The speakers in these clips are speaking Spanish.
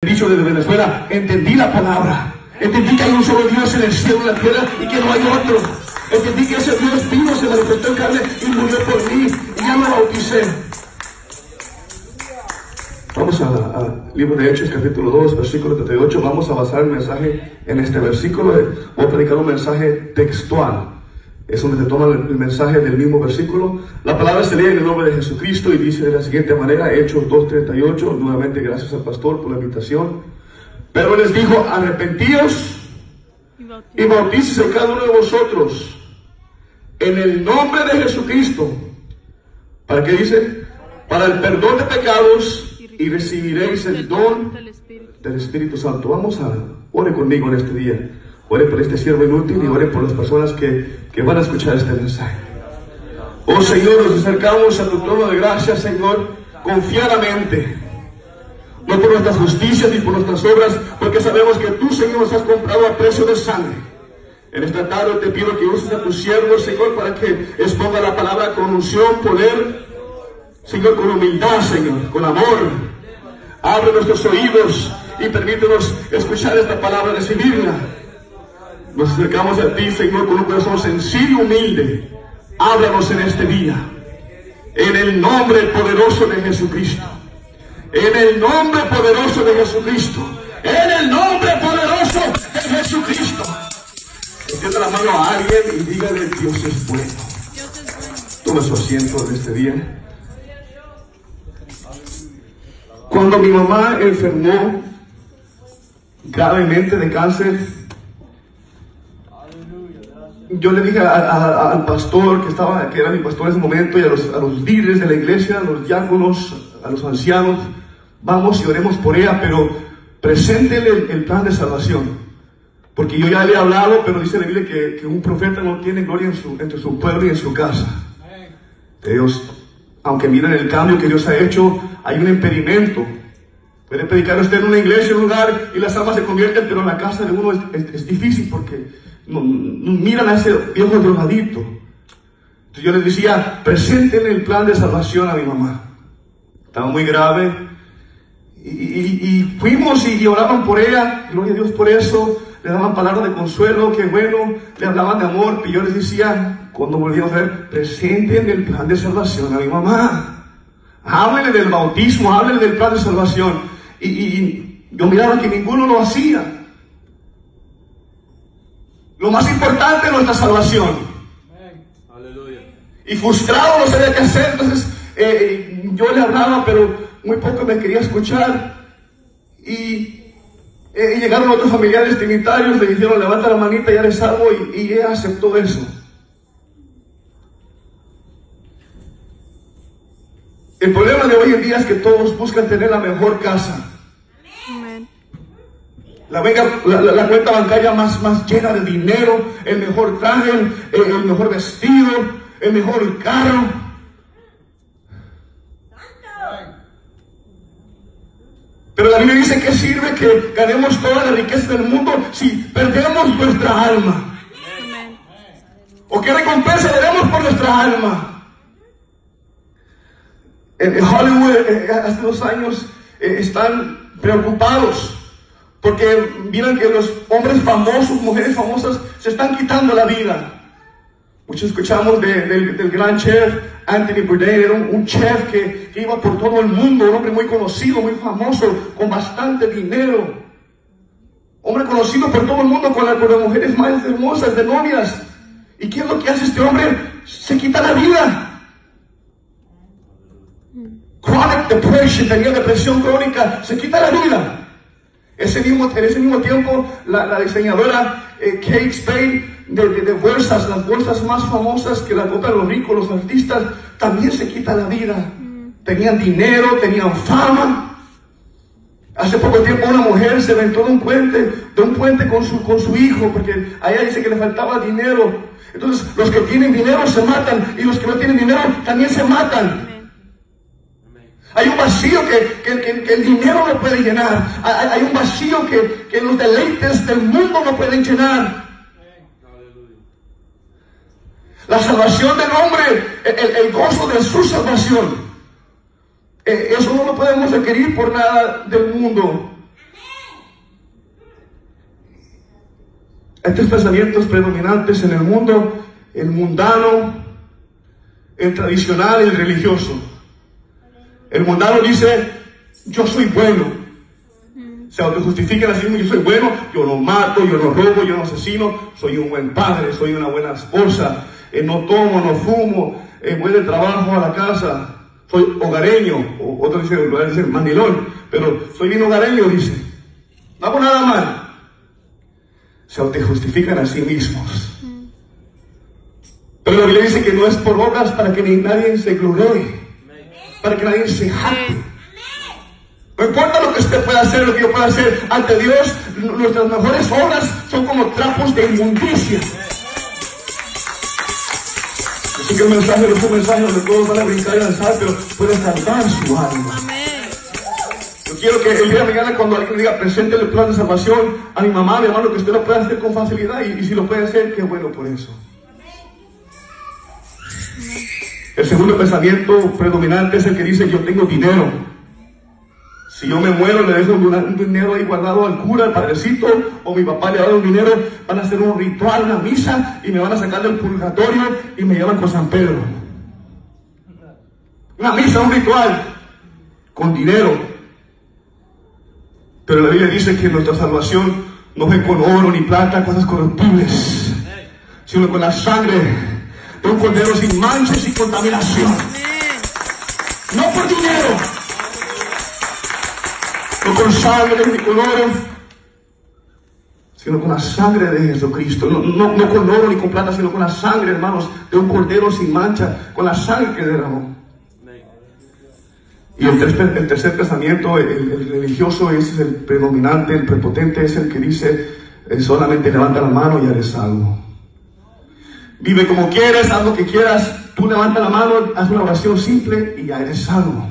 dicho desde Venezuela, entendí la palabra. Entendí que hay un solo Dios en el cielo y en la tierra y que no hay otro. Entendí que ese Dios vivo se manifestó en carne y murió por mí y ya me bauticé. Vamos al libro de Hechos, capítulo 2, versículo 38. Vamos a basar el mensaje en este versículo. Voy a predicar un mensaje textual. Es donde se toma el mensaje del mismo versículo. La palabra se lee en el nombre de Jesucristo y dice de la siguiente manera, Hechos 2:38. Nuevamente gracias al pastor por la invitación. Pero les dijo, arrepentíos y bautícese cada uno de vosotros en el nombre de Jesucristo. ¿Para qué dice? Para el perdón de pecados, y recibiréis el don del Espíritu Santo. Vamos a ore conmigo en este día. Ore por este siervo inútil y ore por las personas que van a escuchar este mensaje. Oh Señor, nos acercamos a tu trono de gracia, Señor, confiadamente. No por nuestras justicias ni por nuestras obras, porque sabemos que tú, Señor, nos has comprado a precio de sangre. En esta tarde te pido que uses a tu siervo, Señor, para que exponga la palabra con unción, poder, Señor, con humildad, Señor, con amor. Abre nuestros oídos y permítenos escuchar esta palabra, recibirla. Nos acercamos a ti, Señor, con un corazón sencillo y humilde. Háblanos en este día. En el nombre poderoso de Jesucristo. En el nombre poderoso de Jesucristo. En el nombre poderoso de Jesucristo. Extienda la mano a alguien y dígale, Dios es bueno. Toma su asiento en este día. Cuando mi mamá enfermó gravemente de cáncer, yo le dije al pastor que era mi pastor en ese momento, y a los líderes de la iglesia, a los diáconos, a los ancianos, vamos y oremos por ella, pero preséntele el plan de salvación. Porque yo ya le he hablado, pero dice la Biblia que un profeta no tiene gloria entre su pueblo y en su casa. Dios, aunque miren el cambio que Dios ha hecho, hay un impedimento. Puede predicar usted en una iglesia, en un lugar, y las almas se convierten, pero en la casa de uno es difícil porque no miran a ese viejo drogadito. Entonces yo les decía, preséntenle el plan de salvación a mi mamá. Estaba muy grave. Y fuimos y oraban por ella, gloria a Dios por eso. Le daban palabras de consuelo, que bueno, le hablaban de amor. Y yo les decía, cuando volvíamos a ver, presenten el plan de salvación a mi mamá. Háblenle del bautismo, háblenle del plan de salvación. Y yo miraba que ninguno lo hacía. Lo más importante es nuestra salvación. Aleluya. Y frustrado no sabía qué hacer, entonces yo le hablaba, pero muy poco me quería escuchar. Y llegaron otros familiares trinitarios, le dijeron, levanta la manita, ya eres salvo, y ella aceptó eso. El problema de hoy en día es que todos buscan tener la mejor casa. La cuenta bancaria más llena de dinero, el mejor traje, el mejor vestido, el mejor carro. Pero la Biblia dice que sirve que ganemos toda la riqueza del mundo si perdemos nuestra alma. ¿O qué recompensa daremos por nuestra alma? En Hollywood hace 2 años están preocupados porque miran que los hombres famosos, mujeres famosas se están quitando la vida. Muchos escuchamos del gran chef Anthony Bourdain. Era un chef que iba por todo el mundo, un hombre muy conocido, muy famoso, con bastante dinero. Hombre conocido por todo el mundo con las mujeres más hermosas, de novias. ¿Y qué es lo que hace este hombre? Se quita la vida. Chronic depression, tenía depresión crónica, se quita la vida. En ese mismo tiempo, la diseñadora Kate Spade de bolsas, las bolsas más famosas que la compran los ricos, los artistas, también se quita la vida. Tenían dinero, tenían fama. Hace poco tiempo una mujer se aventó de un puente con su hijo, porque a ella dice que le faltaba dinero. Entonces los que tienen dinero se matan, y los que no tienen dinero también se matan. Hay un vacío que el dinero no puede llenar. Hay un vacío que los deleites del mundo no pueden llenar. La salvación del hombre, el gozo de su salvación, eso no lo podemos adquirir por nada del mundo. Hay tres pensamientos predominantes en el mundo: el mundano, el tradicional y el religioso. El mundano dice: yo soy bueno. Se autojustifican así mismo: yo soy bueno, yo no mato, yo no robo, yo no asesino, soy un buen padre, soy una buena esposa, no tomo, no fumo, voy del trabajo a la casa, soy hogareño. O otros dicen mandilón, pero soy bien hogareño, dice. No hago nada mal. Se autojustifican a sí mismos. Pero la Biblia dice que no es por obras para que ni nadie se gloríe, para que nadie se jacte. No importa lo que usted pueda hacer, lo que yo pueda hacer ante Dios, nuestras mejores obras son como trapos de inmundicia. Así que el mensaje no es un mensaje donde todos van a brincar y danzar, pero puede salvar su alma. Yo quiero que el día de mañana, cuando alguien diga presente el plan de salvación a mi mamá, a mi hermano, que usted lo pueda hacer con facilidad, y si lo puede hacer, qué bueno por eso. El segundo pensamiento predominante es el que dice: yo tengo dinero. Si yo me muero, le dejo un dinero ahí guardado al cura, al padrecito, o mi papá le ha dado un dinero, van a hacer un ritual, una misa, y me van a sacar del purgatorio y me llevan con San Pedro. Una misa, un ritual, con dinero. Pero la Biblia dice que nuestra salvación no es con oro ni plata, cosas corruptibles, sino con la sangre de un cordero sin mancha y sin contaminación. No por dinero, no con sangre ni con oro, sino con la sangre de Jesucristo. No con oro ni con plata, sino con la sangre, hermanos, de un cordero sin mancha, con la sangre que derramó. Y el tercer pensamiento, el religioso, es el predominante, el prepotente, es el que dice: solamente levanta la mano y haré salvo. Vive como quieres, haz lo que quieras, tú levanta la mano, haz una oración simple y ya eres salvo.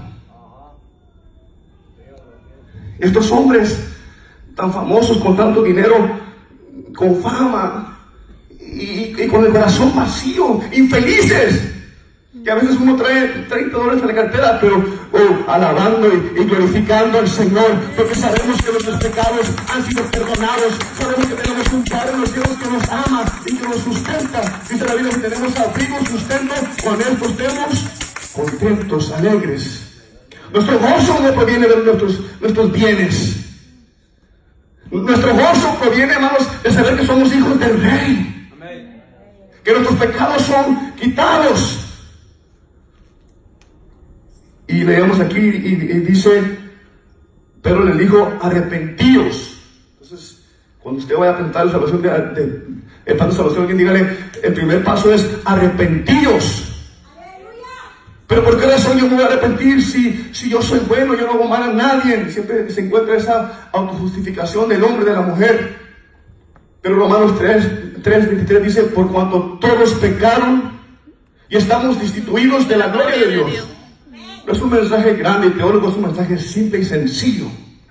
Estos hombres tan famosos, con tanto dinero, con fama y con el corazón vacío, infelices, que a veces uno trae $30 en la cartera, pero alabando y glorificando al Señor, porque sabemos que nuestros pecados han sido perdonados, sabemos que tenemos un Padre en los cielos que nos ama y que nos sustenta. Dice la Biblia que tenemos abrigo, sustento, con Él estemos contentos, alegres. Nuestro gozo no proviene de nuestros bienes. Nuestro gozo proviene, hermanos, de saber que somos hijos del Rey. Amén. Que nuestros pecados son quitados. Y leemos aquí y dice: pero les dijo, arrepentíos. Entonces, cuando usted vaya a presentar la salvación el plan de salvación, alguien dígale: el primer paso es arrepentíos. Pero ¿por qué razón yo me voy a arrepentir si yo soy bueno, yo no hago mal a nadie? Siempre se encuentra esa autojustificación del hombre y de la mujer. Pero Romanos 3:23 dice: por cuanto todos pecaron y estamos destituidos de la gloria de Dios. No es un mensaje grande y teórico, es un mensaje simple y sencillo.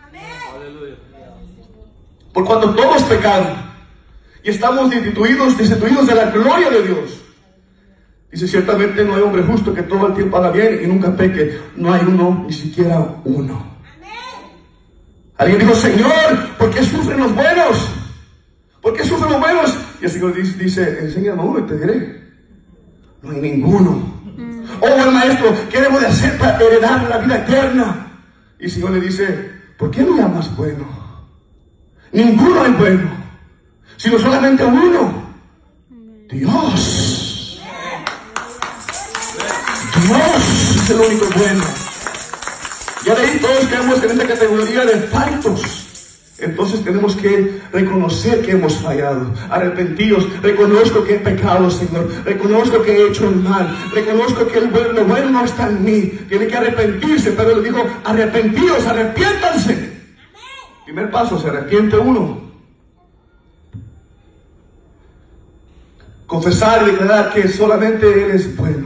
Por cuanto todos pecaron y estamos destituidos de la gloria de Dios. Dice: ciertamente no hay hombre justo que todo el tiempo haga bien y nunca peque. No hay uno, ni siquiera uno. Alguien dijo: Señor, ¿por qué sufren los buenos? ¿Por qué sufren los buenos? Y el Señor dice: enséñame uno y te diré. No hay ninguno. Oh, buen maestro, ¿qué debo de hacer para heredar la vida eterna? Y el Señor le dice: ¿por qué no llamas bueno? Ninguno es bueno, sino solamente uno: Dios. Dios es el único bueno. Ya de ahí todos quedamos en esta categoría de faltos. Entonces tenemos que reconocer que hemos fallado. Arrepentidos. Reconozco que he pecado, Señor. Reconozco que he hecho el mal. Reconozco que lo bueno no está en mí. Tiene que arrepentirse. Pero le dijo: arrepentidos, arrepiéntanse. Primer paso, se arrepiente uno. Confesar y declarar que solamente Él es bueno.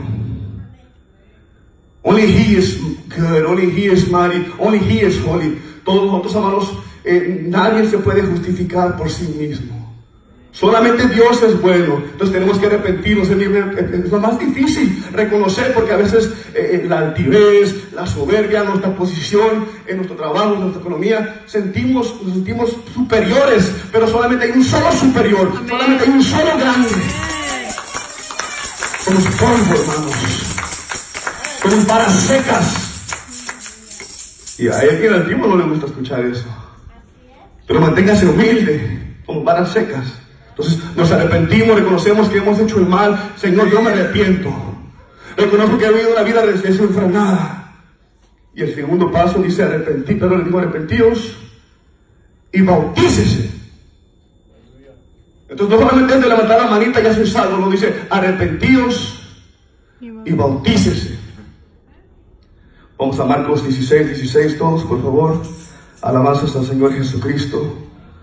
Only He is good, only He is mighty, only He is holy. Todos nosotros, hermanos, nadie se puede justificar por sí mismo. Solamente Dios es bueno. Entonces tenemos que arrepentirnos. Es lo más difícil reconocer, porque a veces la altivez, la soberbia, nuestra posición en nuestro trabajo, en nuestra economía, nos sentimos superiores, pero solamente hay un solo superior. Amén. Solamente hay un solo grande. Somos polvo, hermanos. Somos varas secas. Y a alguien antiguo no le gusta escuchar eso. Pero manténgase humilde. Somos varas secas. Entonces nos arrepentimos, reconocemos que hemos hecho el mal. Señor, yo me arrepiento. Reconozco que he vivido una vida desenfrenada. Y el segundo paso dice arrepentíos y bautícese. Entonces no solamente es de levantar la manita ya soy salvo, no, dice arrepentíos y bautícese. Vamos a Marcos 16 todos, por favor. Alabanzas al Señor Jesucristo.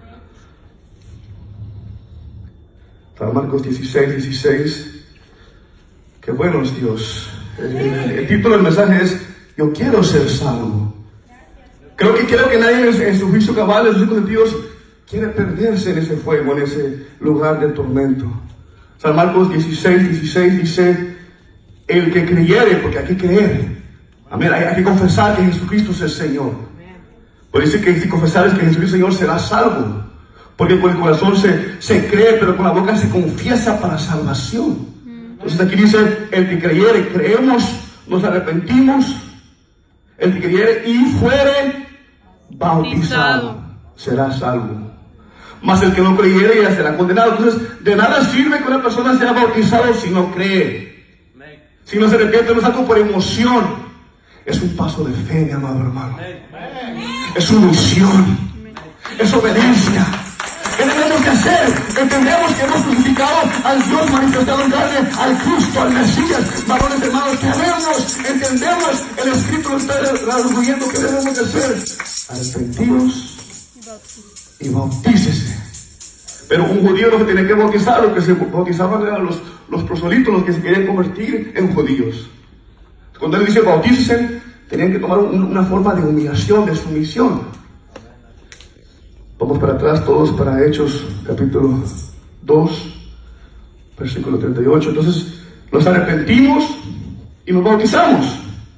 Para Marcos 16. Qué bueno es Dios. El título del mensaje es Yo quiero ser salvo. Creo que nadie en su juicio cabal, en sus cinco sentidos, quiere perderse en ese fuego, en ese lugar de tormento. San Marcos 16 dice, el que creyere, porque hay que creer. Amén, hay que confesar que Jesucristo es el Señor. Por eso que si confesares que Jesucristo es el Señor, serás salvo. Porque con el corazón se cree, pero con la boca se confiesa para salvación. Entonces aquí dice, el que creyere, creemos, nos arrepentimos. El que creyere y fuere bautizado, será salvo. Mas el que no creyere ya será condenado. Entonces, de nada sirve que una persona sea bautizado si no cree. Si no se arrepiente, no es algo por emoción. Es un paso de fe, mi amado hermano. Es sumisión. Es obediencia. ¿Qué tenemos que hacer? Entendemos que hemos crucificado al Dios manifestado en carne, al Cristo, al Mesías. Varones hermanos, sabemos, entendemos el Escrito nos está arguyendo que debemos de hacer. Arrepentidos y bautícese. Pero un judío no se tenía que bautizar, los que se bautizaban eran los proselitos, los que se querían convertir en judíos. Cuando él dice bautícese, tenían que tomar una forma de humillación, de sumisión. Vamos para atrás todos para Hechos capítulo 2, versículo 38. Entonces nos arrepentimos y nos bautizamos.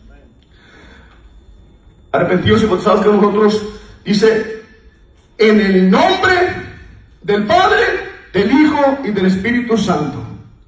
Arrepentidos y bautizados que nosotros, dice, en el nombre del Padre, del Hijo y del Espíritu Santo.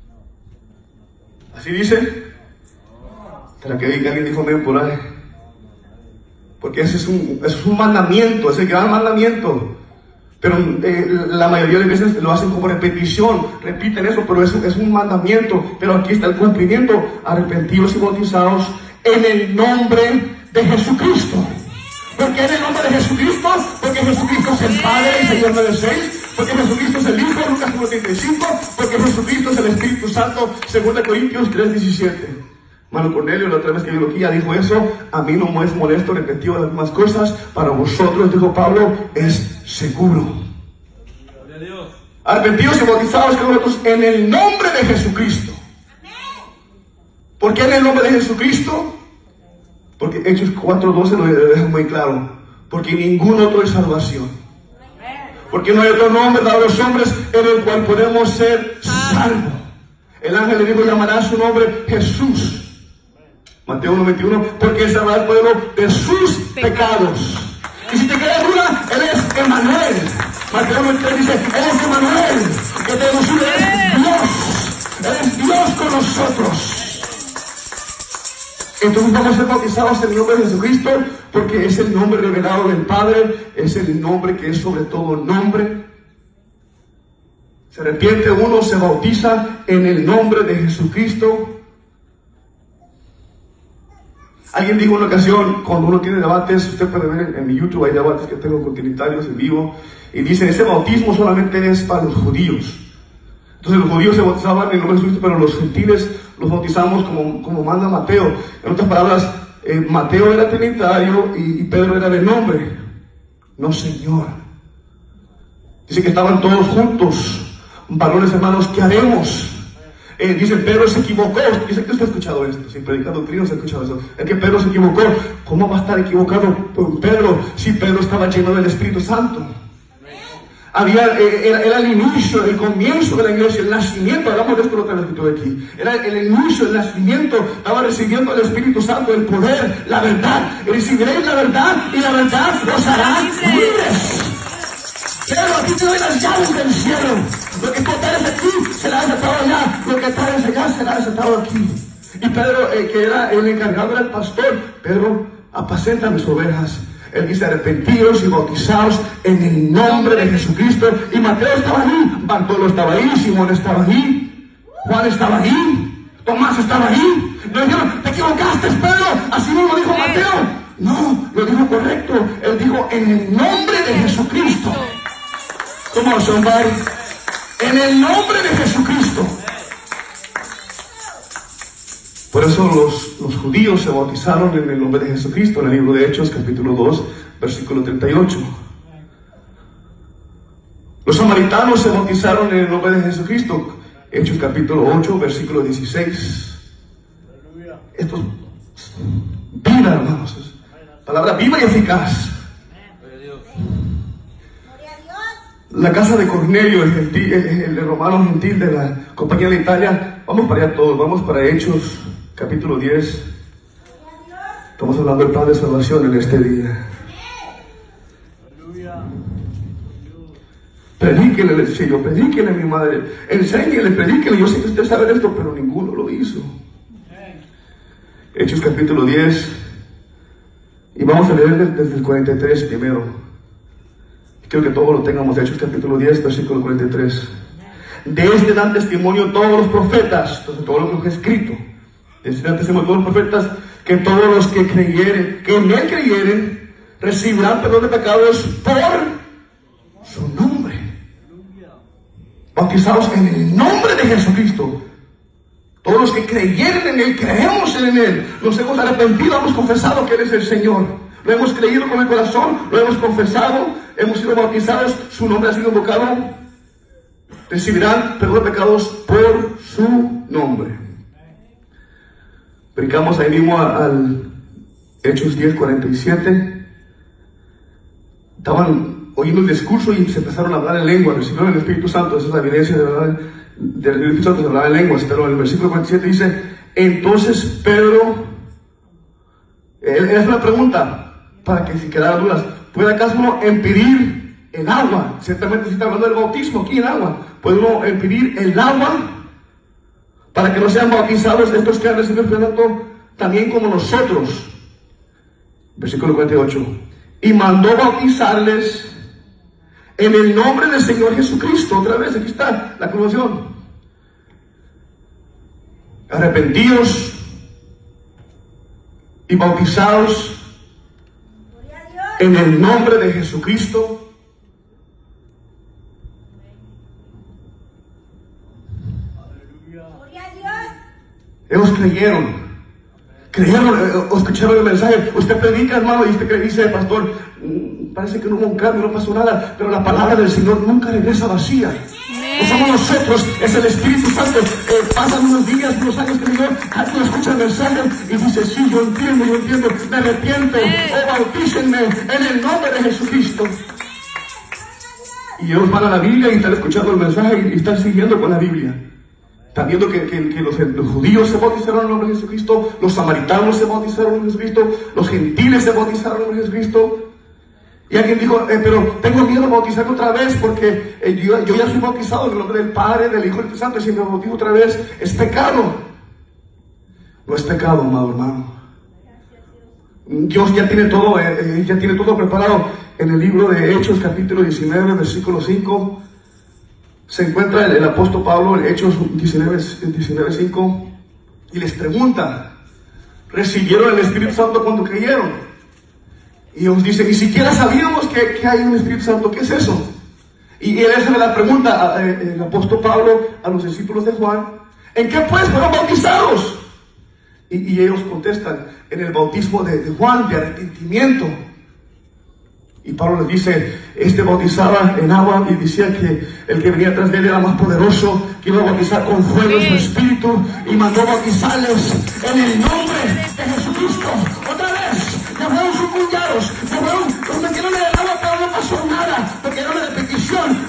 Así dice. ¿Será que alguien dijo amén por ahí? Porque ese es un mandamiento, es el gran mandamiento. Pero la mayoría de veces lo hacen como repetición, repiten eso, pero es un mandamiento. Pero aquí está el cumplimiento: arrepentidos y bautizados en el nombre de Jesucristo. ¿Por qué en el nombre de Jesucristo? Porque Jesucristo es el Padre, Isaías 9:6. Porque Jesucristo es el Hijo, Lucas 1:35. Porque Jesucristo es el Espíritu Santo, 2 Corintios 3:17. Hermano Cornelio, la otra vez que vino aquí ya dijo eso. A mí no me es molesto repetir las mismas cosas. Para vosotros, dijo Pablo, es seguro. Arrepentidos y bautizados que nosotros en el nombre de Jesucristo. ¿Por qué en el nombre de Jesucristo? Porque Hechos 4:12 lo deja muy claro. Porque ningún otro es salvación. Porque no hay otro nombre dado a los hombres en el cual podemos ser salvos. El ángel le dijo, llamará su nombre Jesús. Mateo 1:21, porque él salvará al pueblo de sus pecados. Y si te queda duda, él es Emmanuel. Mateo 1:3 dice, él es Emmanuel, que te nos une, es Dios. Él es Dios con nosotros. Entonces vamos a ser bautizados en el nombre de Jesucristo, porque es el nombre revelado del Padre, es el nombre que es sobre todo nombre. Se arrepiente uno, se bautiza en el nombre de Jesucristo. Alguien dijo en una ocasión, cuando uno tiene debates, usted puede ver en mi YouTube, hay debates que tengo continuitarios en vivo, y dicen, ese bautismo solamente es para los judíos. Entonces los judíos se bautizaban en el nombre de Jesucristo, pero los gentiles los bautizamos como manda Mateo. En otras palabras, Mateo era trinitario y Pedro era de nombre. No, Señor. Dice que estaban todos juntos. Varones hermanos, ¿qué haremos? Dice, Pedro se equivocó. Dice que usted ha escuchado esto. Si predica doctrina, se ha escuchado eso. Es que Pedro se equivocó. ¿Cómo va a estar equivocado Pedro si Pedro estaba lleno del Espíritu Santo? Era el inicio, el comienzo de la iglesia, el nacimiento. Hablamos de esto lo que lo escrito aquí. Era el inicio, el nacimiento. Estaba recibiendo el Espíritu Santo, el poder, la verdad. Recibiréis la verdad y la verdad os hará libres. Pero aquí te doy las llaves del cielo. Lo que tú tienes aquí será desatado allá. Lo que tienes allá será desatado aquí. Y Pedro, que era el encargado del pastor, Pedro, apacenta mis ovejas. Él dice: arrepentidos y bautizados en el nombre de Jesucristo. Y Mateo estaba ahí, Bartolo estaba ahí, Simón estaba ahí, Juan estaba ahí, Tomás estaba ahí. Le dijeron: te equivocaste, Pedro. Así mismo dijo Mateo. No, lo dijo correcto. Él dijo: en el nombre de Jesucristo. ¿Cómo son, Padre? En el nombre de Jesucristo. Por eso los judíos se bautizaron en el nombre de Jesucristo, en el libro de Hechos, capítulo 2, versículo 38. Los samaritanos se bautizaron en el nombre de Jesucristo, Hechos, capítulo 8, versículo 16. Esto es vida, hermanos. Es palabra viva y eficaz. La casa de Cornelio, el romano gentil de la Compañía de Italia. Vamos para allá todos, vamos para Hechos, capítulo 10. Estamos hablando del plan de salvación en este día. Predíquenle, le decía yo, predíquenle a mi madre, enséñenle, predíquenle. Yo sé que usted sabe esto, pero ninguno lo hizo. Hechos capítulo 10, y vamos a leer desde el 43 primero. Quiero que todos lo tengamos. Hechos capítulo 10, versículo 43. De este dan testimonio todos los profetas, entonces todo lo que es escrito. De este dan testimonio todos los profetas, que todos los que creyeren, que en él creyeren, recibirán perdón de pecados por su nombre. Bautizados en el nombre de Jesucristo. Todos los que creyeren en él, creemos en él, nos hemos arrepentido, hemos confesado que él es el Señor. Lo hemos creído con el corazón, lo hemos confesado, hemos sido bautizados, su nombre ha sido invocado. Recibirán perdón de pecados por su nombre. Brincamos ahí mismo al Hechos 10, 47. Estaban oyendo el discurso y se empezaron a hablar en lengua. Recibieron el Espíritu Santo. Esa es la evidencia de hablar del Espíritu Santo, se hablaba en lenguas. Pero en el versículo 47 dice: entonces Pedro, él hace una pregunta para que si quedaran dudas: ¿puede acaso uno impedir el agua? Ciertamente se está hablando del bautismo aquí en agua. ¿Puede uno impedir el agua para que no sean bautizados estos que han recibido el Espíritu Santo también como nosotros? Versículo 48. Y mandó bautizarles en el nombre del Señor Jesucristo. Otra vez, aquí está la conclusión. Arrepentidos y bautizados en el nombre de Jesucristo. Ellos creyeron, escucharon el mensaje. Usted predica, hermano, y usted dice: pastor, parece que no hubo un cambio, no pasó nada, pero la palabra del Señor nunca regresa vacía. No somos nosotros, es el Espíritu Santo. Pasan unos días, unos años que Dios, alguien escucha el mensaje y dice: sí, yo entiendo, me arrepiento, bautícenme en el nombre de Jesucristo. Y ellos van a la Biblia y están escuchando el mensaje y están siguiendo con la Biblia. Están viendo que los judíos se bautizaron en el nombre de Jesucristo, los samaritanos se bautizaron en Jesucristo, los gentiles se bautizaron en Jesucristo. Y alguien dijo: pero tengo miedo de bautizarme otra vez porque yo ya soy bautizado en el nombre del Padre, del Hijo y del Espíritu Santo, y si me bautizo otra vez es pecado. No es pecado, amado hermano. Dios ya tiene todo preparado. En el libro de Hechos capítulo 19, versículo 5, se encuentra el apóstol Pablo en Hechos 19, 5, y les pregunta: ¿recibieron el Espíritu Santo cuando creyeron? Y ellos dicen: ni siquiera sabíamos que hay un Espíritu Santo. ¿Qué es eso? Y él hace la pregunta, el apóstol Pablo, a los discípulos de Juan: ¿en qué pues fueron bautizados? Y ellos contestan: en el bautismo de Juan, de arrepentimiento. Y Pablo les dice: este bautizaba en agua y decía que el que venía tras de él era más poderoso, que iba a bautizar con fuego en su espíritu, y mandó bautizarles en el nombre de Jesucristo. Otra vez, ya fueron sucullados, ya fueron, los metieron en el agua, pero no pasó nada, porque era una repetición.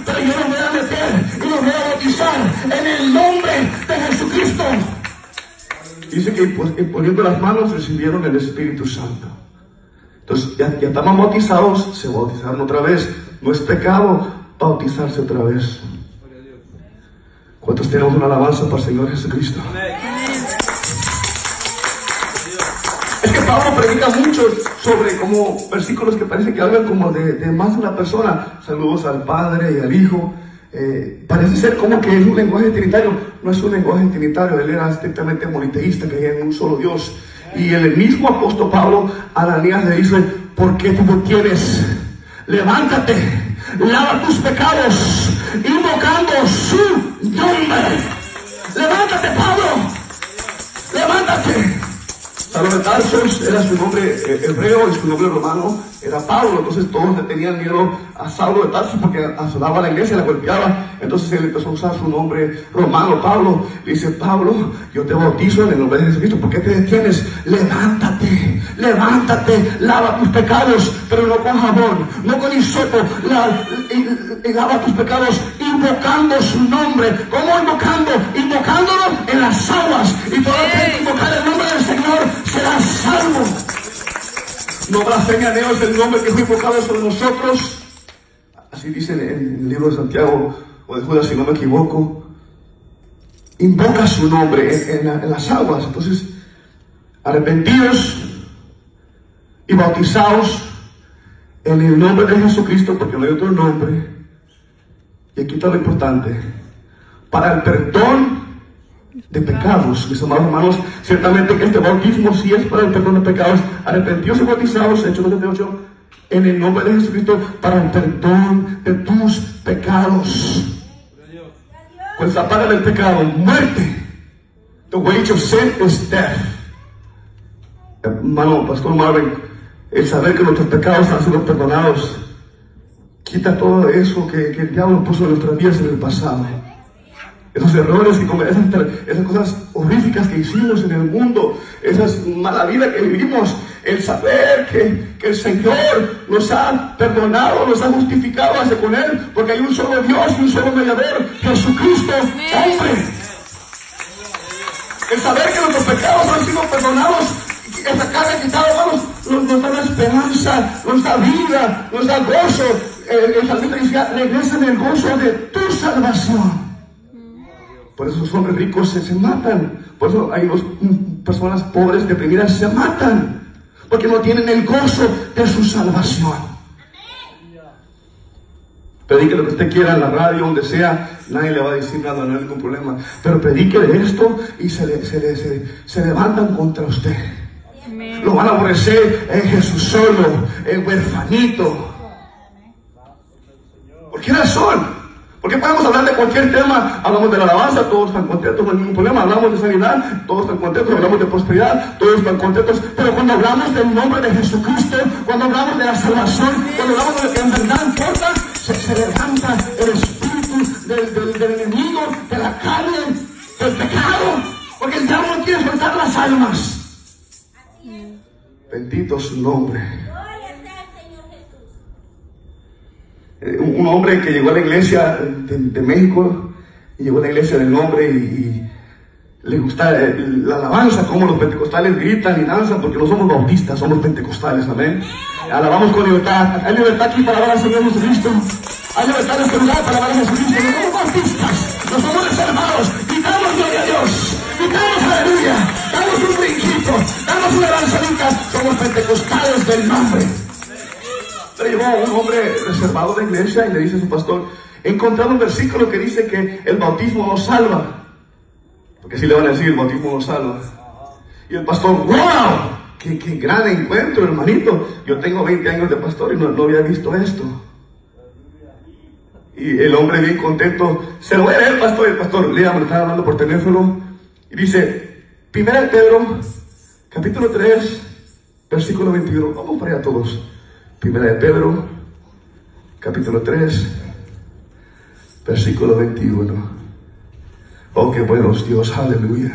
dice que poniendo las manos recibieron el Espíritu Santo. Entonces ya estaban bautizados, se bautizaron otra vez. No es pecado bautizarse otra vez. ¿Cuántos tenemos una alabanza para el Señor Jesucristo? Es que Pablo predica mucho sobre como versículos que parece que hablan como de más de una persona. Saludos al Padre y al Hijo. Parece ser como que es un lenguaje trinitario. No es un lenguaje trinitario. Él era estrictamente moniteísta, creía en un solo Dios. Y el mismo apóstol Pablo a Ananías le dice: ¿por qué tú no quieres? Levántate, lava tus pecados, invocando su nombre. Levántate, Pablo, levántate. Saulo de Tarso era su nombre hebreo y su nombre romano era Pablo. Entonces todos le tenían miedo a Saulo de Tarso porque asolaba la iglesia, la golpeaba. Entonces él empezó a usar su nombre romano, Pablo. Le dice: Pablo, yo te bautizo en el nombre de Jesucristo. ¿Por qué te detienes? Levántate, levántate, lava tus pecados, pero no con jabón, no con hisopo. Lava tus pecados invocando su nombre. ¿Cómo invocando? Invocándolo en las aguas. Y todo el que invocar el nombre del Señor será salvo. No blasfemianeos el nombre que fue invocado sobre nosotros. Así dice en el libro de Santiago o de Judas, si no me equivoco. Invoca su nombre en las aguas. Entonces, arrepentidos y bautizados en el nombre de Jesucristo, porque no hay otro nombre. Y aquí está lo importante: para el perdón de pecados. Mis amados hermanos, ciertamente que este bautismo sí es para el perdón de pecados. Arrepentidos y bautizados, Hechos 2:38, en el nombre de Jesucristo, para el perdón de tus pecados. Pues la paga del pecado, muerte. The wage of sin is death. Hermano, Pastor Marvin, el saber que nuestros pecados han sido perdonados quita todo eso que el diablo puso en nuestras vidas en el pasado. Esos errores que cometemos, esas cosas horríficas que hicimos en el mundo, esas mala vida que vivimos, el saber que el Señor nos ha perdonado, nos ha justificado hacia con Él, porque hay un solo Dios y un solo mediador, Jesucristo, hombre. El saber que nuestros pecados han sido perdonados, esa carga quitada, hermanos, nos da una esperanza, nos da vida, nos da gozo. El salmista decía: regresa en el gozo de tu salvación. Por eso los hombres ricos se matan. Por eso hay personas pobres, deprimidas, se matan. Porque no tienen el gozo de su salvación. Predique lo que usted quiera en la radio, donde sea. Nadie le va a decir nada, no hay ningún problema. Pero predique de esto y se levantan contra usted. Lo van a aborrecer en Jesús solo, en huerfanito. ¿Por qué razón? Porque podemos hablar de cualquier tema. Hablamos de la alabanza, todos están contentos, no hay ningún problema. Hablamos de sanidad, todos están contentos. Hablamos de prosperidad, todos están contentos. Pero cuando hablamos del nombre de Jesucristo, cuando hablamos de la salvación, cuando hablamos de lo que en verdad importa, se levanta el espíritu del enemigo, de la carne, del pecado. Porque el diablo no quiere soltar las almas. Bendito su nombre. Un hombre que llegó a la iglesia de México, y llegó a la iglesia del nombre y le gusta la alabanza, como los pentecostales gritan y danzan, porque no somos bautistas, somos pentecostales, amén. Alabamos con libertad. Hay libertad aquí para alabar al Señor Jesucristo. Hay libertad en este lugar para alabar a Jesucristo. No somos bautistas, no somos reservados. Gritamos gloria a Dios, gritamos aleluya, damos un brinquito, damos una danzadita. Somos pentecostales del nombre. Pero llegó un hombre reservado de la iglesia y le dice a su pastor: he encontrado un versículo que dice que el bautismo nos salva. Porque así le van a decir: el bautismo nos salva. Y el pastor: ¡wow! ¡Qué gran encuentro, hermanito! Yo tengo 20 años de pastor y no había visto esto. Y el hombre bien contento, se lo voy a leer, pastor. El pastor, léame, estaba hablando por teléfono. Y dice, 1 de Pedro, capítulo 3, versículo 21. Vamos para allá todos. 1 de Pedro, capítulo 3, versículo 21. Oh, qué buenos Dios, aleluya.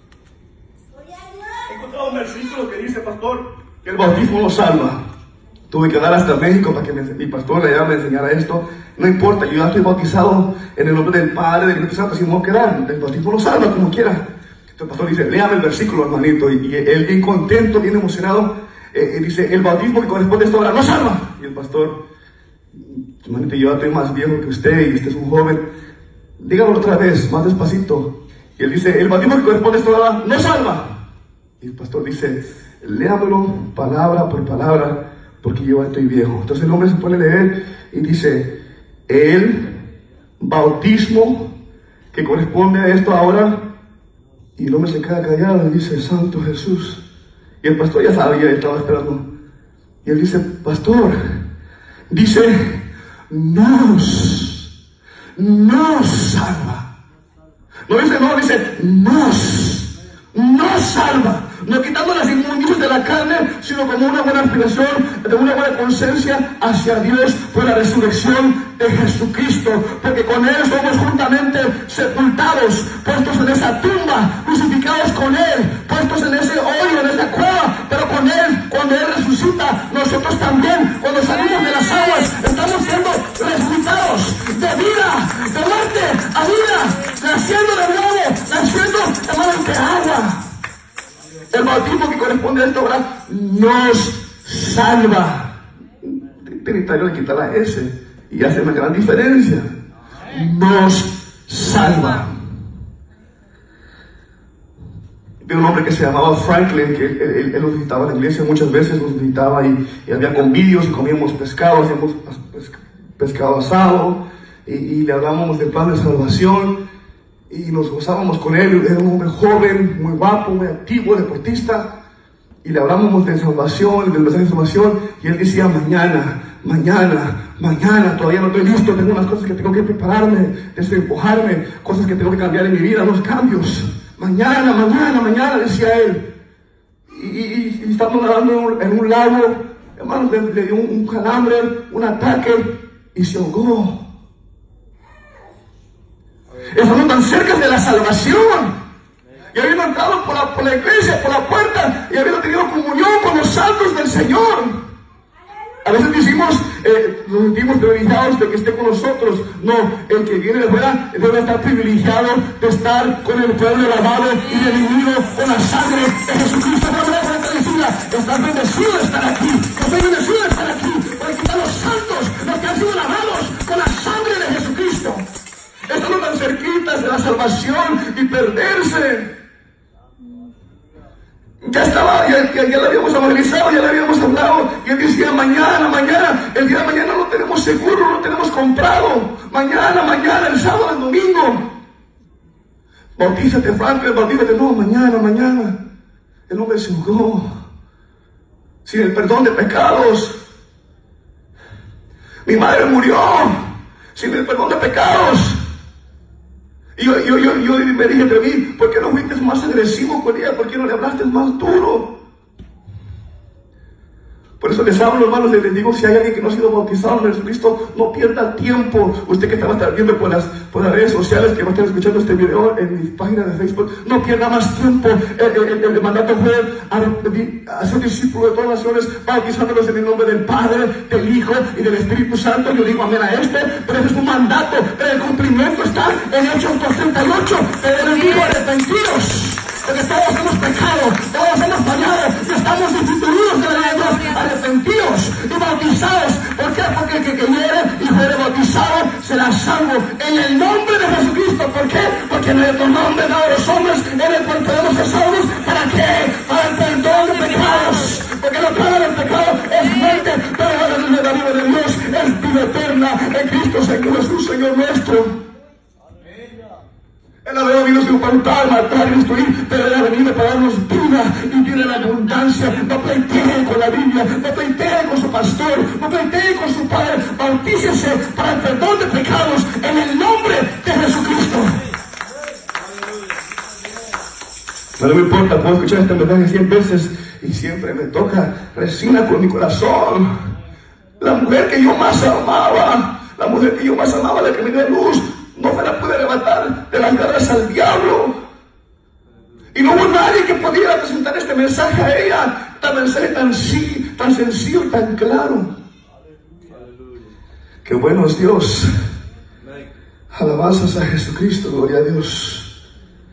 He encontrado un versículo que dice, pastor, que el bautismo nos salva. Tuve que dar hasta México para que mi pastor allá me enseñara esto. No importa, yo ya estoy bautizado en el nombre del Padre, del Espíritu Santo, si no quedar, el bautismo lo salva como quiera. Entonces el pastor dice, léame el versículo, hermanito, y él bien contento, bien emocionado, dice, el bautismo que corresponde a esta hora no salva. Y el pastor, hermanito, yo ya estoy más viejo que usted y usted es un joven, dígalo otra vez, más despacito. Y él dice, el bautismo que corresponde a esta hora no salva. Y el pastor dice, léamelo palabra por palabra, porque yo ya estoy viejo. Entonces el hombre se pone a leer y dice, el bautismo que corresponde a esto ahora, y el hombre se queda callado y dice, Santo Jesús. Y el pastor ya sabía, estaba esperando. Y él dice, pastor, dice, nos salva. No dice no, dice, nos salva. No quitando las inmundicias de la carne, sino como una buena aspiración, de una buena conciencia hacia Dios por la resurrección de Jesucristo. Porque con Él somos juntamente sepultados, puestos en esa tumba, crucificados con Él, puestos en ese hoyo, en esa cueva. Pero con Él, cuando Él resucita, nosotros también, cuando salimos de las aguas, estamos siendo resucitados de vida, de muerte a vida, naciendo de nuevo, naciendo, hermanos, de agua. El bautismo que corresponde a esta hora nos salva. Trinitario le quita la S y hace una gran diferencia. Nos salva. Había un hombre que se llamaba Franklin, que él nos visitaba en la iglesia muchas veces, nos visitaba y había convivios y comíamos pescado, hacíamos pescado asado y le hablábamos del plan de salvación. Y nos gozábamos con él. Era un hombre joven, muy guapo, muy activo, deportista. Y le hablábamos de salvación, del mensaje de salvación. Y él decía, mañana, todavía no estoy listo. Tengo unas cosas que tengo que prepararme, desempujarme, cosas que tengo que cambiar en mi vida, los cambios. Mañana, decía él. Y estamos nadando en un lago. Hermano, le dio un calambre, un ataque, y se ahogó. Estamos tan cerca de la salvación. Y habiendo entrado por la iglesia, por la puerta, y habiendo tenido comunión con los santos del Señor. A veces decimos, nos sentimos privilegiados de que esté con nosotros. No, el que viene de fuera debe estar privilegiado de estar con el pueblo lavado y redimido con la sangre de Jesucristo. Estás bendecido de estar aquí. Yo soy bendecido de estar aquí. Porque están los santos, los que han sido lavados con la sangre de Jesucristo. Estamos tan cerquitas de la salvación y perderse. Ya estaba, ya le habíamos evangelizado, ya le habíamos hablado. Y él decía, mañana, el día de mañana lo tenemos seguro, lo tenemos comprado. Mañana, el sábado, el domingo. Bautízate, Franklin, bautízate. No, mañana. El hombre se ahogó. Sin el perdón de pecados. Mi madre murió sin el perdón de pecados. Y yo me dije entre mí, ¿por qué no fuiste más agresivo con ella? ¿Por qué no le hablaste más duro? Por eso les hablo, hermanos, les digo, si hay alguien que no ha sido bautizado en Jesucristo, no pierda tiempo. Usted que estaba viendo por las redes sociales, que va a estar escuchando este video en mi página de Facebook, no pierda más tiempo. El mandato fue a ser discípulo de todas las naciones, bautizándolos en el nombre del Padre, del Hijo y del Espíritu Santo. Yo digo amén a pero ese es un mandato, pero el cumplimiento está en Hechos 2:38. Pero les digo, arrepentidos, porque todos hemos pecado, todos hemos fallado, y estamos destituidos de la ley de Dios, arrepentidos y bautizados. ¿Por qué? Porque el que creyere y fuere bautizado será salvo en el nombre de Jesucristo. ¿Por qué? Porque no hay otro nombre dado a los hombres en el cual podemos ser salvos. ¿Para qué? Para el perdón de pecados. Porque lo paga del pecado es muerte, pero la vida de Dios es vida eterna en Cristo Jesús, Señor nuestro. Él había venido sin faltar, matar y destruir, pero Él ha venido para darnos vida y vida en abundancia. No pleiteen con la Biblia, no pleiteen con su pastor, no pleiteen con su padre. Bautícese para el perdón de pecados en el nombre de Jesucristo. No me importa, puedo escuchar este mensaje 100 veces y siempre me toca, resina con mi corazón. La mujer que yo más amaba, la que me dio luz, no me la pude levantar de las garras al diablo. Y no hubo nadie que pudiera presentar este mensaje a ella, tan mensaje tan tan sencillo y tan claro. Qué bueno es Dios. Alabanzas a Jesucristo, gloria a Dios.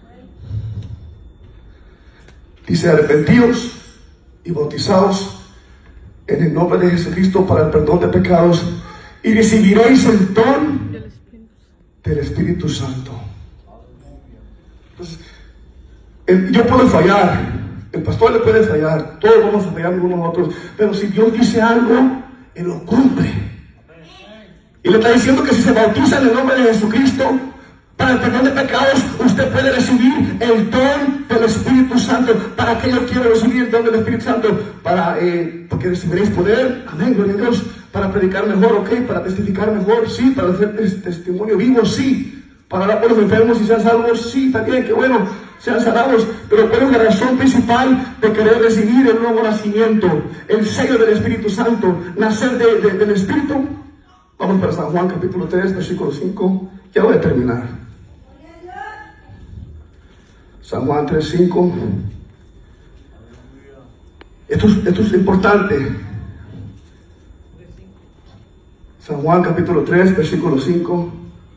Dice, arrepentíos y bautizaos en el nombre de Jesucristo para el perdón de pecados y recibiréis el don del Espíritu Santo. Entonces, yo puedo fallar, el pastor le puede fallar, todos vamos a fallar unos a otros, pero si Dios dice algo, Él lo cumple. Y le está diciendo que si se bautiza en el nombre de Jesucristo para el perdón de pecados, usted puede recibir el don del Espíritu Santo. ¿Para qué yo quiero recibir el don del Espíritu Santo? Porque recibiréis poder, amén, gloria a Dios, para predicar mejor, ok, para testificar mejor, sí, para hacer testimonio vivo, sí, para hablar por los enfermos y sean salvos, sí, también, que bueno, sean sanados. Pero ¿cuál es la razón principal de querer recibir el nuevo nacimiento, el sello del Espíritu Santo, nacer del Espíritu? Vamos para San Juan capítulo 3, versículo 5. Ya voy a terminar. San Juan 3, 5. Esto es importante. San Juan capítulo 3, versículo 5.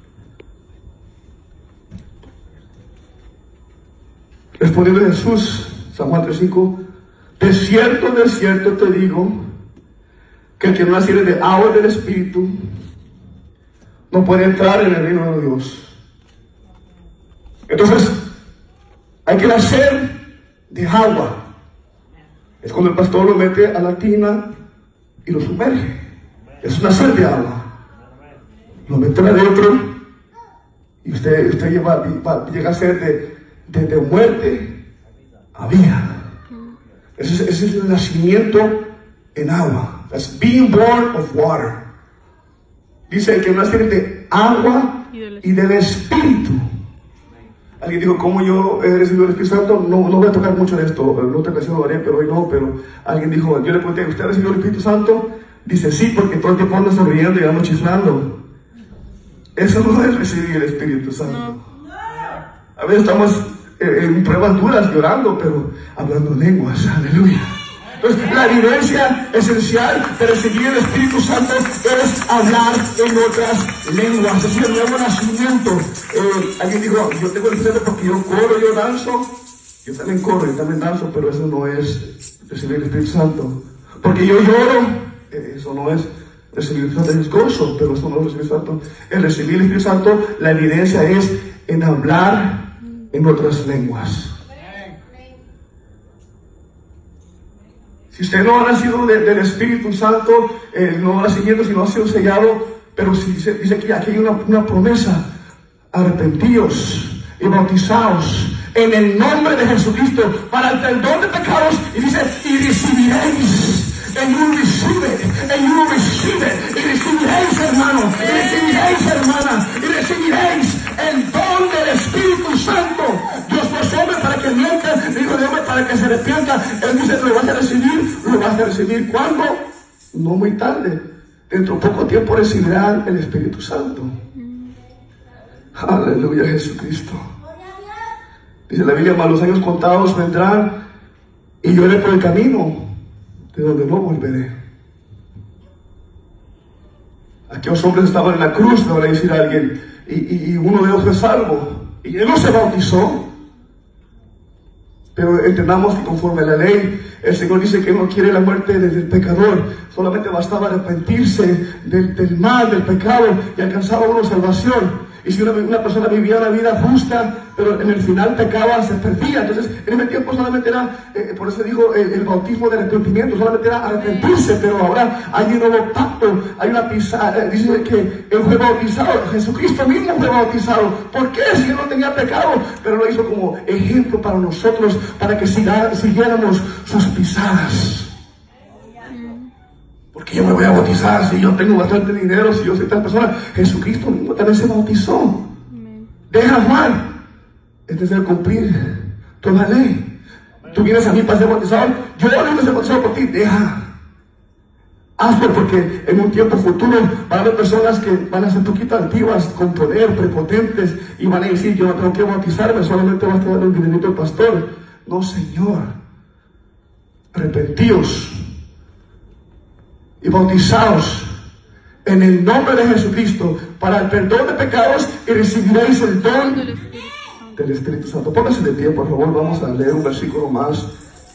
Respondiendo Jesús, San Juan 3, 5. De cierto te digo, que el que no naciere de agua y del Espíritu no puede entrar en el reino de Dios. Entonces, hay que nacer de agua. Es cuando el pastor lo mete a la tina y lo sumerge. Es nacer de agua. Lo mete adentro y usted llega a ser de muerte a vida. Ese es el nacimiento en agua. That's being born of water. Dice que nace de agua y del Espíritu. Alguien dijo, ¿cómo yo he recibido el Espíritu Santo? No voy a tocar mucho de esto. En otra ocasión lo haré, pero hoy no. Pero alguien dijo, yo le pregunté, ¿usted ha recibido el Espíritu Santo? Dice, sí, porque todo el tiempo ando sonriendo y ando chiflando. Eso no es recibir el Espíritu Santo. A veces estamos en pruebas duras, llorando, pero hablando lenguas. Aleluya. Entonces, la evidencia esencial de recibir el Espíritu Santo es hablar en otras lenguas. Es el nuevo nacimiento. Alguien dijo, yo tengo el Espíritu porque yo corro, yo danzo. Yo también corro, yo también danzo, pero eso no es recibir el Espíritu Santo. Porque yo lloro, eso no es recibir el Espíritu Santo, es gozo, pero eso no es recibir el Espíritu Santo. El recibir el Espíritu Santo, la evidencia es en hablar en otras lenguas. Si usted no ha nacido del Espíritu Santo, no ha nacimiento, si no ha sido sellado, pero si dice que aquí hay una promesa, arrepentíos y bautizaos en el nombre de Jesucristo para el perdón de pecados, y dice, y recibiréis, and you receive it, and you receive it, y recibiréis, hermano, y recibiréis, hermana, y recibiréis el don del Espíritu Santo. Dios no es hombre para que mienta, ni hijo de hombre para que se arrepienta. Él dice, lo vas a recibir. ¿Lo vas a recibir cuándo? No muy tarde. Dentro de poco tiempo recibirán el Espíritu Santo. Aleluya, Jesucristo. Dice la Biblia, mas los años contados vendrán y yo iré por el camino de donde no volveré. Aquellos hombres estaban en la cruz, me va a decir alguien, y uno de ellos fue salvo. Y él no se bautizó. Pero entendamos que conforme a la ley, el Señor dice que no quiere la muerte del pecador. Solamente bastaba arrepentirse del mal, del pecado, y alcanzaba uno salvación. Y si una persona vivía una vida justa, pero en el final pecaba, se perdía. Entonces, en ese tiempo solamente era, por eso dijo el bautismo de arrepentimiento, solamente era arrepentirse. Pero ahora hay un nuevo pacto, hay una pisada. Dice que Él fue bautizado, Jesucristo mismo fue bautizado. ¿Por qué? Si Él no tenía pecado, pero lo hizo como ejemplo para nosotros, para que siguiéramos sus pisadas. Porque yo me voy a bautizar si yo tengo bastante dinero, si yo soy tal persona. Jesucristo mismo también se bautizó. Deja Juan. Este es el cumplir toda la ley. Tú vienes a mí para ser bautizado. Yo no vengo a ser bautizado por ti. Deja. Hazlo, porque en un tiempo futuro van a haber personas que van a ser un poquito antiguas, con poder, prepotentes, y van a decir, yo no tengo que bautizarme, solamente va a estar el dinerito del pastor. No, Señor. Arrepentíos. y bautizaos en el nombre de Jesucristo para el perdón de pecados y recibiréis el don del Espíritu Santo. Póngase de pie, por favor. Vamos a leer un versículo más.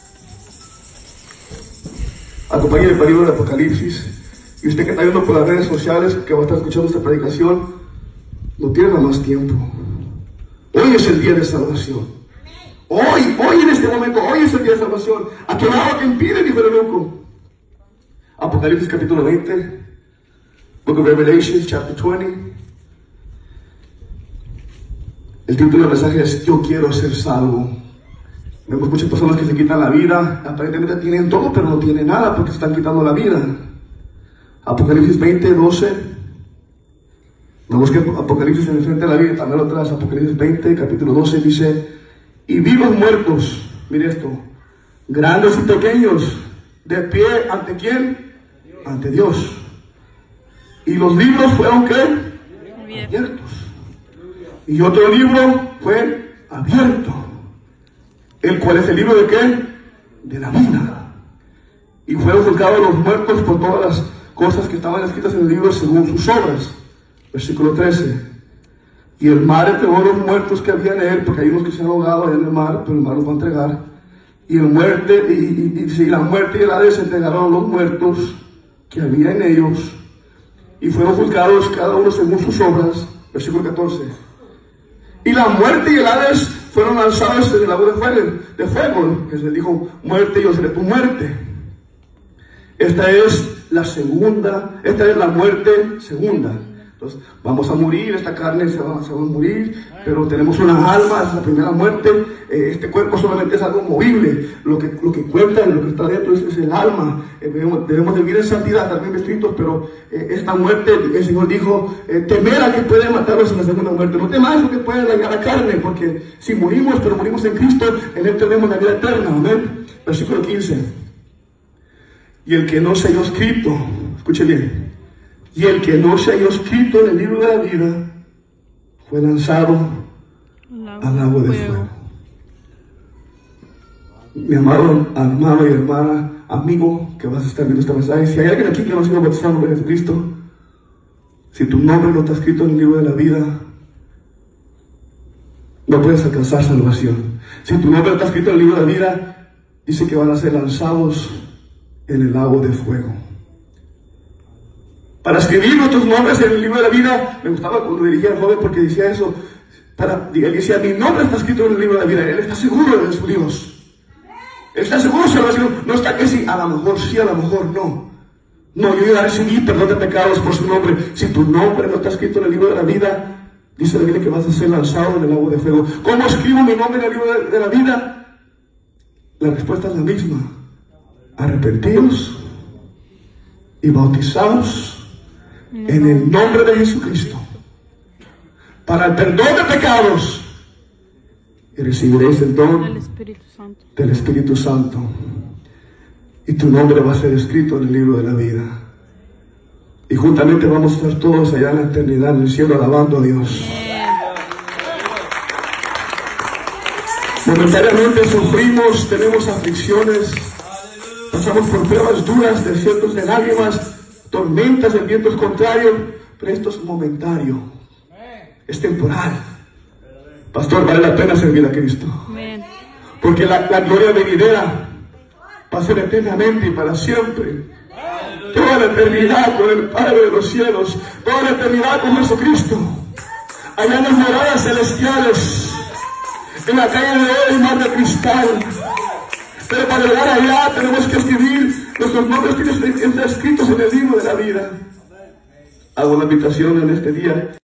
Acompáñenme para el libro de Apocalipsis. Y usted que está viendo por las redes sociales, que va a estar escuchando esta predicación, no pierda más tiempo. Hoy es el día de salvación. Hoy en este momento, hoy es el día de salvación. ¿A qué lado te impide, dijo el loco? Apocalipsis capítulo 20. Book of Revelation, chapter 20. El título del mensaje es Yo quiero ser salvo. Vemos muchas personas que se quitan la vida, aparentemente tienen todo, pero no tienen nada porque se están quitando la vida. Apocalipsis 20, 12. Vamos que Apocalipsis en el frente de la vida, también atrás. Apocalipsis 20, capítulo 12 dice: y vi los muertos, mire esto, grandes y pequeños, de pie, ¿ante quién? Ante Dios. Y los libros fueron, ¿qué? Abiertos. Y otro libro fue abierto, el cual es el libro de ¿qué? De la vida. Y fueron juzgados los muertos por todas las cosas que estaban escritas en el libro según sus obras. Versículo 13. Y el mar entregó a los muertos que había en él, porque hay unos que se han ahogado allá en el mar, pero el mar los va a entregar. Y la muerte y el Hades entregaron a los muertos que había en ellos, y fueron juzgados cada uno según sus obras. Versículo 14. Y la muerte y el Hades fueron lanzados en el lago de fuego. Que se dijo: muerte, yo seré tu muerte. Esta es la muerte segunda. Entonces, vamos a morir, esta carne se va a morir, pero tenemos una alma, es la primera muerte. Este cuerpo solamente es algo movible. Lo que cuenta, lo que está dentro es el alma. Debemos vivir en santidad, también escritos, pero esta muerte, el Señor dijo: temer a que puede matarnos en la segunda muerte. No temáis lo que puede dañar la carne, porque si morimos, pero morimos en Cristo, en Él tenemos la vida eterna. Amén. Versículo 15. Y el que no se halló escrito, escuche bien, y el que no se halló escrito en el libro de la vida fue lanzado al lago de fuego. Mi amado hermano y hermana, amigo que vas a estar viendo este mensaje, si hay alguien aquí que no ha sido bautizado en el nombre de Jesucristo, si tu nombre no está escrito en el libro de la vida, no puedes alcanzar salvación. Si tu nombre no está escrito en el libro de la vida, dice que van a ser lanzados en el lago de fuego. Para escribir nuestros nombres en el libro de la vida, me gustaba cuando dirigía al joven porque decía eso. Él decía: mi nombre está escrito en el libro de la vida. Él está seguro de su Dios. Él está seguro de su salvación. No está que sí, a lo mejor sí, a lo mejor no. No, yo voy a recibir perdón de pecados por su nombre. Si tu nombre no está escrito en el libro de la vida, dice la Biblia que vas a ser lanzado en el lago de fuego. ¿Cómo escribo mi nombre en el libro de la vida? La respuesta es la misma: arrepentíos y bautizaos en el nombre de Jesucristo para el perdón de pecados, y recibiréis el don del Espíritu Santo, y tu nombre va a ser escrito en el libro de la vida, y juntamente vamos a estar todos allá en la eternidad, en el cielo, alabando a Dios. Momentáneamente sufrimos, tenemos aflicciones, pasamos por pruebas duras, desiertos de lágrimas, tormentas, el viento es contrario, pero esto es momentario, es temporal. Pastor, vale la pena servir a Cristo, porque la gloria venidera va a ser eternamente y para siempre. Toda la eternidad con el Padre de los cielos, toda la eternidad con Jesucristo, allá en las moradas celestiales, en la calle de oro y mar de cristal. Pero para llegar allá tenemos que escribir nuestros nombres que están escritos en el libro de la vida. Hago una invitación en este día.